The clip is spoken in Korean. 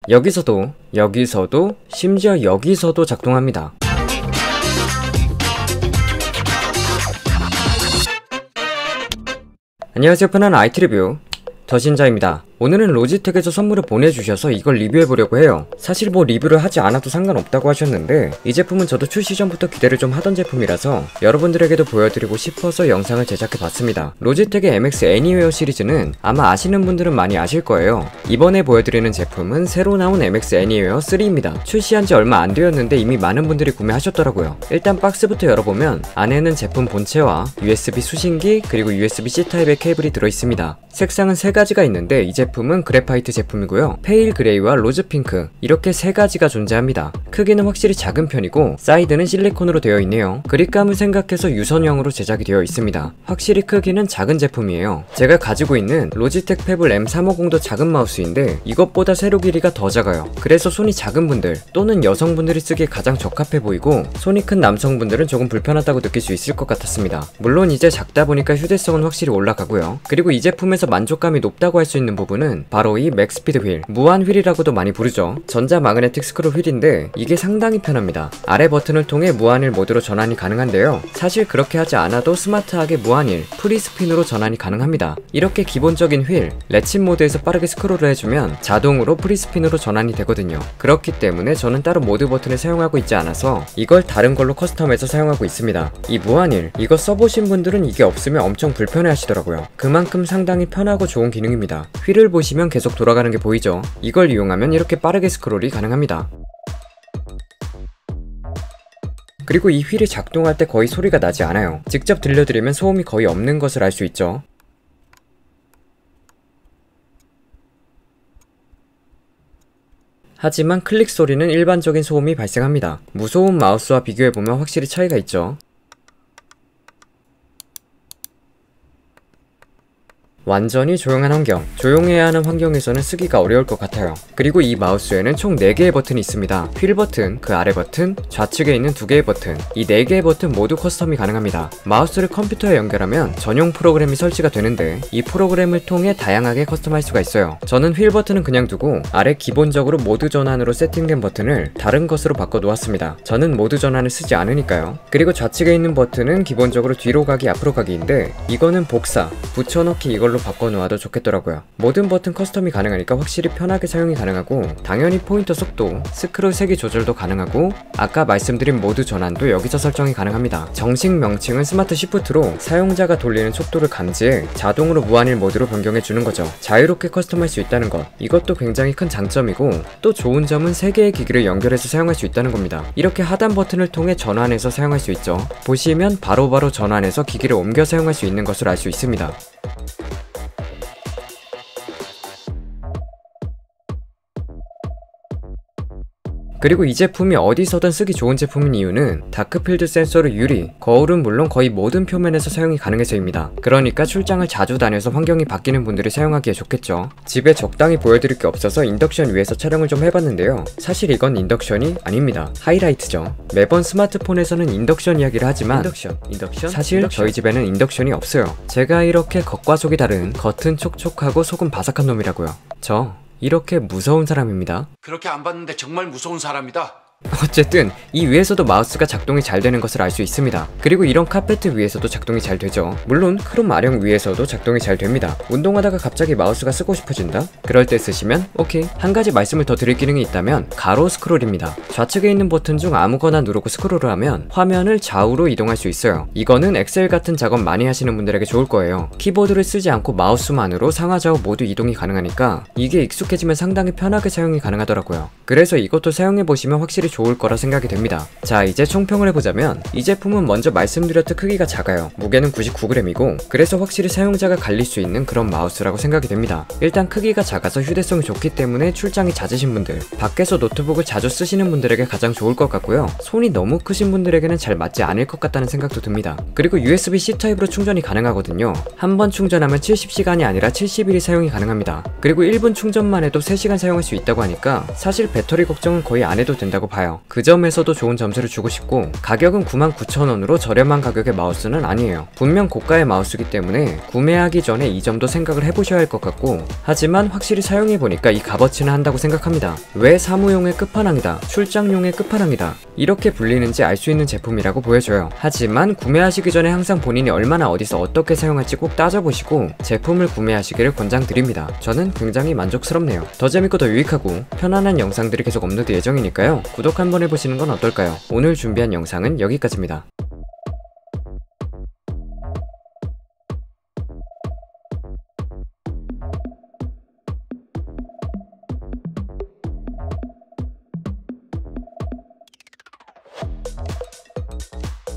여기서도 심지어 여기서도 작동합니다. 안녕하세요, 편안한 IT 리뷰 더신자입니다. 오늘은 로지텍에서 선물을 보내주셔서 이걸 리뷰해보려고 해요. 사실 뭐 리뷰를 하지 않아도 상관없다고 하셨는데 이 제품은 저도 출시 전부터 기대를 좀 하던 제품이라서 여러분들에게도 보여드리고 싶어서 영상을 제작해봤습니다. 로지텍의 MX 애니웨어 시리즈는 아마 아시는 분들은 많이 아실 거예요. 이번에 보여드리는 제품은 새로 나온 MX 애니웨어 3입니다. 출시한 지 얼마 안 되었는데 이미 많은 분들이 구매하셨더라고요. 일단 박스부터 열어보면 안에는 제품 본체와 USB 수신기 그리고 USB-C 타입의 케이블이 들어있습니다. 색상은 3가지가 있는데 이 제품은 그래파이트 제품이고요. 페일 그레이와 로즈 핑크 이렇게 3가지가 존재합니다. 크기는 확실히 작은 편이고 사이드는 실리콘으로 되어 있네요. 그립감을 생각해서 유선형으로 제작이 되어 있습니다. 확실히 크기는 작은 제품이에요. 제가 가지고 있는 로지텍 페블 M350도 작은 마우스인데 이것보다 세로 길이가 더 작아요. 그래서 손이 작은 분들 또는 여성분들이 쓰기에 가장 적합해 보이고 손이 큰 남성분들은 조금 불편하다고 느낄 수 있을 것 같았습니다. 물론 이제 작다 보니까 휴대성은 확실히 올라가고요. 그리고 이 제품에서 만족감이 높다고 할 수 있는 부분은 바로 이 맥스피드 휠, 무한 휠이라고도 많이 부르죠. 전자 마그네틱 스크롤 휠인데 이게 상당히 편합니다. 아래 버튼을 통해 무한휠 모드로 전환이 가능한데요. 사실 그렇게 하지 않아도 스마트하게 무한휠, 프리스핀으로 전환이 가능합니다. 이렇게 기본적인 휠, 레친 모드에서 빠르게 스크롤을 해주면 자동으로 프리스핀으로 전환이 되거든요. 그렇기 때문에 저는 따로 모드 버튼을 사용하고 있지 않아서 이걸 다른 걸로 커스텀해서 사용하고 있습니다. 이 무한휠, 이거 써보신 분들은 이게 없으면 엄청 불편해 하시더라고요. 그만큼 상당히 편하고 좋은 기능입니다. 휠을 보시면 계속 돌아가는 게 보이죠? 이걸 이용하면 이렇게 빠르게 스크롤이 가능합니다. 그리고 이 휠이 작동할 때 거의 소리가 나지 않아요. 직접 들려드리면 소음이 거의 없는 것을 알 수 있죠. 하지만 클릭 소리는 일반적인 소음이 발생합니다. 무소음 마우스와 비교해보면 확실히 차이가 있죠. 완전히 조용한 환경, 조용해야 하는 환경에서는 쓰기가 어려울 것 같아요. 그리고 이 마우스에는 총 4개의 버튼이 있습니다. 휠 버튼, 그 아래 버튼, 좌측에 있는 2개의 버튼, 이 4개의 버튼 모두 커스텀이 가능합니다. 마우스를 컴퓨터에 연결하면 전용 프로그램이 설치가 되는데 이 프로그램을 통해 다양하게 커스텀할 수가 있어요. 저는 휠 버튼은 그냥 두고 아래 기본적으로 모드 전환으로 세팅된 버튼을 다른 것으로 바꿔 놓았습니다. 저는 모드 전환을 쓰지 않으니까요. 그리고 좌측에 있는 버튼은 기본적으로 뒤로 가기, 앞으로 가기인데 이거는 복사, 붙여넣기 이걸로 바꿔놓아도 좋겠더라고요. 모든 버튼 커스텀이 가능하니까 확실히 편하게 사용이 가능하고 당연히 포인터 속도, 스크롤 세기 조절도 가능하고 아까 말씀드린 모드 전환도 여기서 설정이 가능합니다. 정식 명칭은 스마트 시프트로 사용자가 돌리는 속도를 감지해 자동으로 무한휠 모드로 변경해주는 거죠. 자유롭게 커스텀할 수 있다는 것, 이것도 굉장히 큰 장점이고 또 좋은 점은 3개의 기기를 연결해서 사용할 수 있다는 겁니다. 이렇게 하단 버튼을 통해 전환해서 사용할 수 있죠. 보시면 바로바로 전환해서 기기를 옮겨 사용할 수 있는 것을 알 수 있습니다. 그리고 이 제품이 어디서든 쓰기 좋은 제품인 이유는 다크필드 센서로 유리, 거울은 물론 거의 모든 표면에서 사용이 가능해서입니다. 그러니까 출장을 자주 다녀서 환경이 바뀌는 분들이 사용하기에 좋겠죠. 집에 적당히 보여드릴 게 없어서 인덕션 위에서 촬영을 좀 해봤는데요. 사실 이건 인덕션이 아닙니다. 하이라이트죠. 매번 스마트폰에서는 인덕션 이야기를 하지만 사실 저희 집에는 인덕션이 없어요. 제가 이렇게 겉과 속이 다른 겉은 촉촉하고 속은 바삭한 놈이라고요. 저 이렇게 무서운 사람입니다. 그렇게 안 봤는데 정말 무서운 사람이다. 어쨌든 이 위에서도 마우스가 작동이 잘 되는 것을 알 수 있습니다. 그리고 이런 카페트 위에서도 작동이 잘 되죠. 물론 크롬 아령 위에서도 작동이 잘 됩니다. 운동하다가 갑자기 마우스가 쓰고 싶어진다? 그럴 때 쓰시면 오케이. 한 가지 말씀을 더 드릴 기능이 있다면 가로 스크롤입니다. 좌측에 있는 버튼 중 아무거나 누르고 스크롤을 하면 화면을 좌우로 이동할 수 있어요. 이거는 엑셀 같은 작업 많이 하시는 분들에게 좋을 거예요. 키보드를 쓰지 않고 마우스만으로 상하좌우 모두 이동이 가능하니까 이게 익숙해지면 상당히 편하게 사용이 가능하더라고요. 그래서 이것도 사용해보시면 확실히 좋을 거라 생각이 됩니다. 자, 이제 총평을 해보자면 이 제품은 먼저 말씀드렸듯 크기가 작아요. 무게는 99g이고 그래서 확실히 사용자가 갈릴 수 있는 그런 마우스라고 생각이 됩니다. 일단 크기가 작아서 휴대성이 좋기 때문에 출장이 잦으신 분들, 밖에서 노트북을 자주 쓰시는 분들에게 가장 좋을 것 같고요. 손이 너무 크신 분들에게는 잘 맞지 않을 것 같다는 생각도 듭니다. 그리고 USB-C 타입으로 충전이 가능하거든요. 한 번 충전하면 70시간이 아니라 70일이 사용이 가능합니다. 그리고 1분 충전만 해도 3시간 사용할 수 있다고 하니까 사실 배터리 걱정은 거의 안 해도 된다고 봐요. 봐요. 그 점에서도 좋은 점수를 주고 싶고, 가격은 99,000원으로 저렴한 가격의 마우스는 아니에요. 분명 고가의 마우스이기 때문에 구매하기 전에 이 점도 생각을 해보셔야 할 것 같고, 하지만 확실히 사용해보니까 이 값어치는 한다고 생각합니다. 왜 사무용의 끝판왕이다, 출장용의 끝판왕이다 이렇게 불리는지 알 수 있는 제품이라고 보여져요. 하지만 구매하시기 전에 항상 본인이 얼마나 어디서 어떻게 사용할지 꼭 따져보시고 제품을 구매하시기를 권장드립니다. 저는 굉장히 만족스럽네요. 더 재밌고 더 유익하고 편안한 영상들이 계속 업로드 예정이니까요. 구독 한번 해보시는 건 어떨까요? 오늘 준비한 영상은 여기까지입니다.